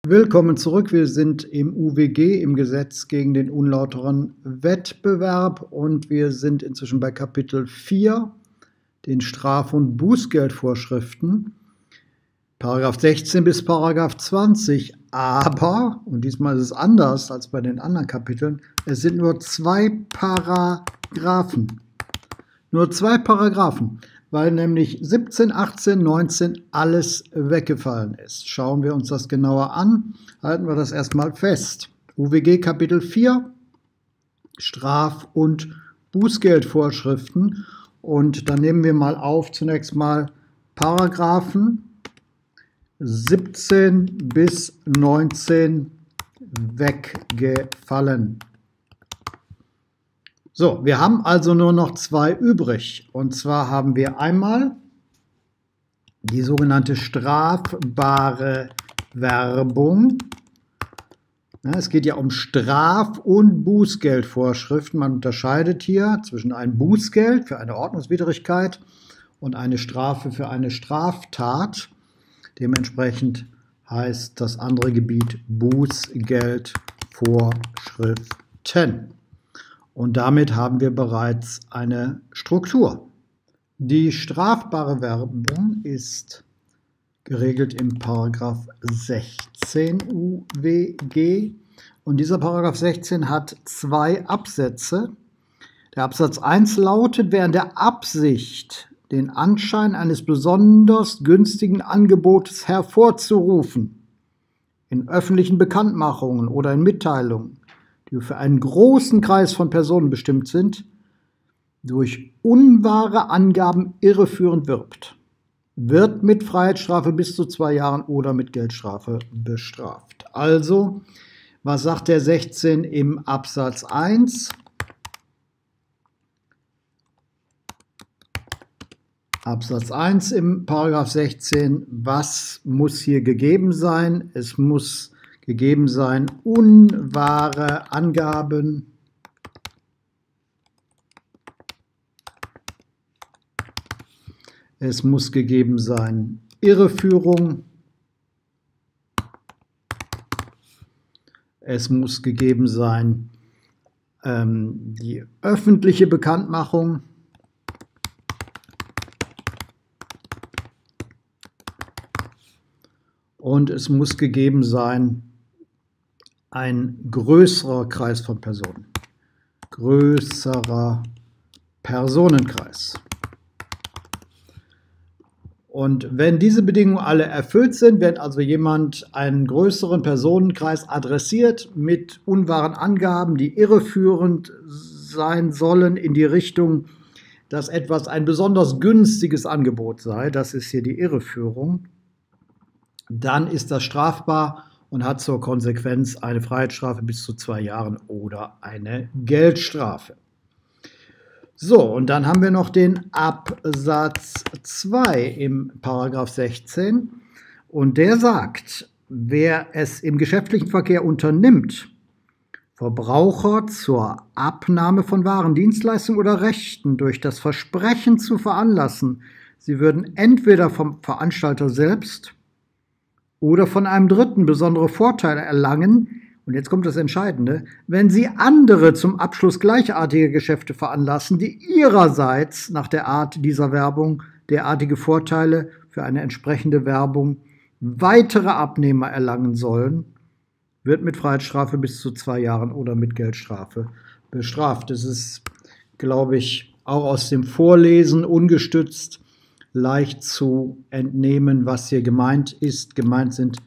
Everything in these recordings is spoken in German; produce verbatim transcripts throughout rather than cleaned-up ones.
Willkommen zurück. Wir sind im U W G, im Gesetz gegen den unlauteren Wettbewerb, und wir sind inzwischen bei Kapitel vier, den Straf- und Bußgeldvorschriften, Paragraph sechzehn bis Paragraph zwanzig. Aber, und diesmal ist es anders als bei den anderen Kapiteln, es sind nur zwei Paragraphen. Nur zwei Paragraphen, weil nämlich siebzehn, achtzehn, neunzehn alles weggefallen ist. Schauen wir uns das genauer an, halten wir das erstmal fest. U W G Kapitel vier, Straf- und Bußgeldvorschriften. Und dann nehmen wir mal auf zunächst mal Paragraphen siebzehn bis neunzehn weggefallen. So, wir haben also nur noch zwei übrig. Und zwar haben wir einmal die sogenannte strafbare Werbung. Ja, es geht ja um Straf- und Bußgeldvorschriften. Man unterscheidet hier zwischen einem Bußgeld für eine Ordnungswidrigkeit und eine Strafe für eine Straftat. Dementsprechend heißt das andere Gebiet Bußgeldvorschriften. Und damit haben wir bereits eine Struktur. Die strafbare Werbung ist geregelt im Paragraph sechzehn U W G. Und dieser Paragraph sechzehn hat zwei Absätze. Der Absatz eins lautet: Wer in der Absicht, den Anschein eines besonders günstigen Angebotes hervorzurufen, in öffentlichen Bekanntmachungen oder in Mitteilungen, die für einen großen Kreis von Personen bestimmt sind, durch unwahre Angaben irreführend wirbt, wird mit Freiheitsstrafe bis zu zwei Jahren oder mit Geldstrafe bestraft. Also, was sagt der sechzehn im Absatz eins? Absatz eins im Paragraph sechzehn, was muss hier gegeben sein? Es muss gegeben sein unwahre Angaben, es muss gegeben sein Irreführung, es muss gegeben sein ähm, die öffentliche Bekanntmachung, und es muss gegeben sein ein größerer Kreis von Personen. Größerer Personenkreis. Und wenn diese Bedingungen alle erfüllt sind, wenn also jemand einen größeren Personenkreis adressiert mit unwahren Angaben, die irreführend sein sollen in die Richtung, dass etwas ein besonders günstiges Angebot sei, das ist hier die Irreführung, dann ist das strafbar und hat zur Konsequenz eine Freiheitsstrafe bis zu zwei Jahren oder eine Geldstrafe. So, und dann haben wir noch den Absatz zwei im Paragraph sechzehn. Und der sagt, wer es im geschäftlichen Verkehr unternimmt, Verbraucher zur Abnahme von Waren, Dienstleistungen oder Rechten durch das Versprechen zu veranlassen, sie würden entweder vom Veranstalter selbst oder von einem Dritten besondere Vorteile erlangen, und jetzt kommt das Entscheidende, wenn sie andere zum Abschluss gleichartiger Geschäfte veranlassen, die ihrerseits nach der Art dieser Werbung derartige Vorteile für eine entsprechende Werbung weitere Abnehmer erlangen sollen, wird mit Freiheitsstrafe bis zu zwei Jahren oder mit Geldstrafe bestraft. Das ist, glaube ich, auch aus dem Vorlesen ungestützt leicht zu entnehmen, was hier gemeint ist. Gemeint sind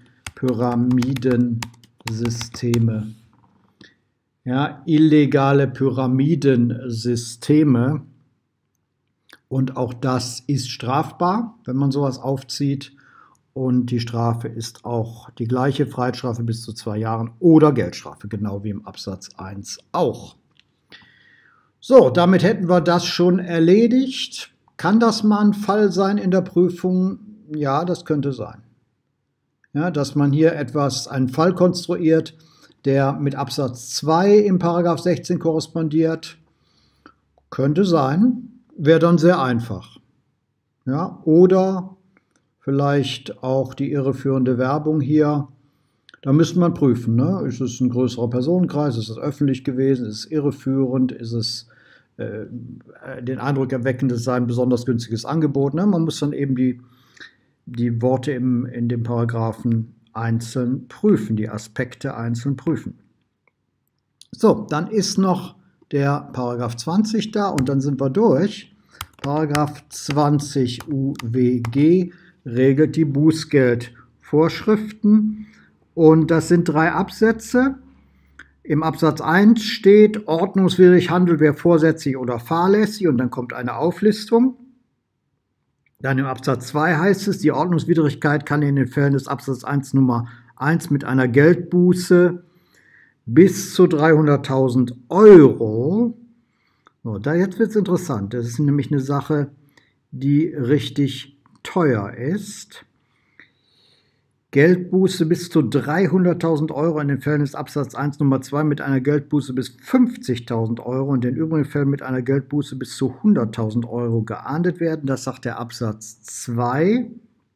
Pyramidensysteme. Ja, illegale Pyramidensysteme. Und auch das ist strafbar, wenn man sowas aufzieht. Und die Strafe ist auch die gleiche, Freiheitsstrafe bis zu zwei Jahren oder Geldstrafe, genau wie im Absatz eins auch. So, damit hätten wir das schon erledigt. Kann das mal ein Fall sein in der Prüfung? Ja, das könnte sein. Ja, dass man hier etwas, einen Fall konstruiert, der mit Absatz zwei im Paragraph sechzehn korrespondiert. Könnte sein, wäre dann sehr einfach. Ja, oder vielleicht auch die irreführende Werbung hier Da müsste man prüfen, ne? Ist es ein größerer Personenkreis, ist es öffentlich gewesen, ist es irreführend, ist es äh, den Eindruck erweckend, es sei ein besonders günstiges Angebot. Ne? Man muss dann eben die, die Worte im, in dem Paragraphen einzeln prüfen, die Aspekte einzeln prüfen. So, dann ist noch der Paragraph zwanzig da und dann sind wir durch. Paragraph zwanzig U W G regelt die Bußgeldvorschriften und das sind drei Absätze. Im Absatz eins steht, ordnungswidrig handelt wer vorsätzlich oder fahrlässig und dann kommt eine Auflistung. Dann im Absatz zwei heißt es, die Ordnungswidrigkeit kann in den Fällen des Absatzes eins Nummer eins mit einer Geldbuße bis zu dreihunderttausend Euro. So, da jetzt wird es interessant. Das ist nämlich eine Sache, die richtig teuer ist. Geldbuße bis zu dreihunderttausend Euro in den Fällen des Absatz eins Nummer zwei mit einer Geldbuße bis fünfzigtausend Euro und in den übrigen Fällen mit einer Geldbuße bis zu hunderttausend Euro geahndet werden. Das sagt der Absatz zwei.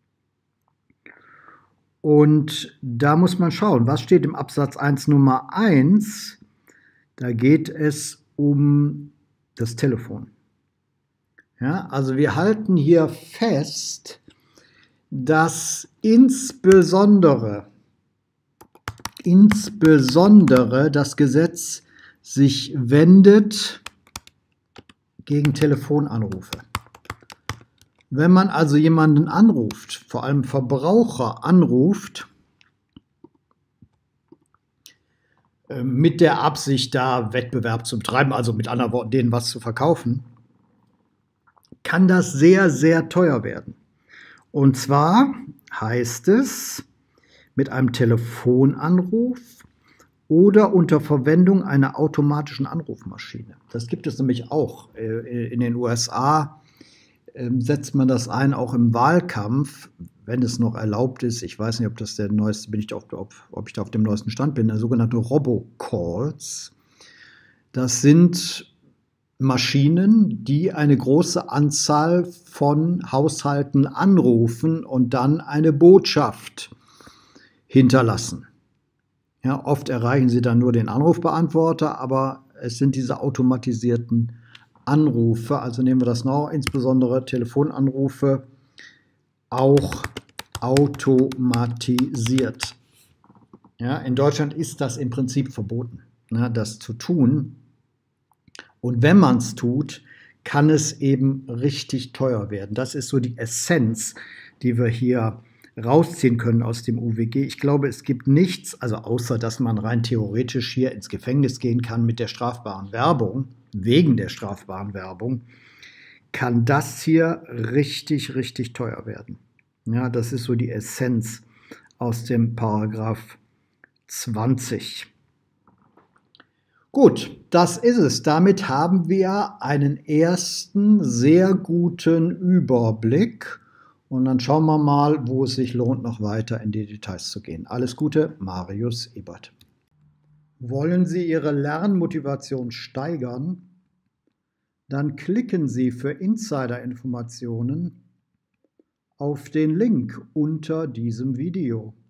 Und da muss man schauen, was steht im Absatz eins Nummer eins? Da geht es um das Telefon. Ja, also wir halten hier fest, dass insbesondere, insbesondere das Gesetz sich wendet gegen Telefonanrufe. Wenn man also jemanden anruft, vor allem Verbraucher anruft, mit der Absicht, da Wettbewerb zu betreiben, also mit anderen Worten, denen was zu verkaufen, kann das sehr, sehr teuer werden. Und zwar heißt es, mit einem Telefonanruf oder unter Verwendung einer automatischen Anrufmaschine. Das gibt es nämlich auch. In den U S A setzt man das ein, auch im Wahlkampf, wenn es noch erlaubt ist. Ich weiß nicht, ob das der neueste, bin ich auf, ob, ob ich da auf dem neuesten Stand bin, sogenannte Robocalls. Das sind Maschinen, die eine große Anzahl von Haushalten anrufen und dann eine Botschaft hinterlassen. Ja, oft erreichen sie dann nur den Anrufbeantworter, aber es sind diese automatisierten Anrufe, also nehmen wir das noch, insbesondere Telefonanrufe, auch automatisiert. Ja, in Deutschland ist das im Prinzip verboten, ne, das zu tun. Und wenn man es tut, kann es eben richtig teuer werden. Das ist so die Essenz, die wir hier rausziehen können aus dem U W G. Ich glaube, es gibt nichts, also außer dass man rein theoretisch hier ins Gefängnis gehen kann mit der strafbaren Werbung, wegen der strafbaren Werbung, kann das hier richtig, richtig teuer werden. Ja, das ist so die Essenz aus dem Paragraph zwanzig. Gut, das ist es. Damit haben wir einen ersten sehr guten Überblick. Und dann schauen wir mal, wo es sich lohnt, noch weiter in die Details zu gehen. Alles Gute, Marius Ebert. Wollen Sie Ihre Lernmotivation steigern? Dann klicken Sie für Insider-Informationen auf den Link unter diesem Video.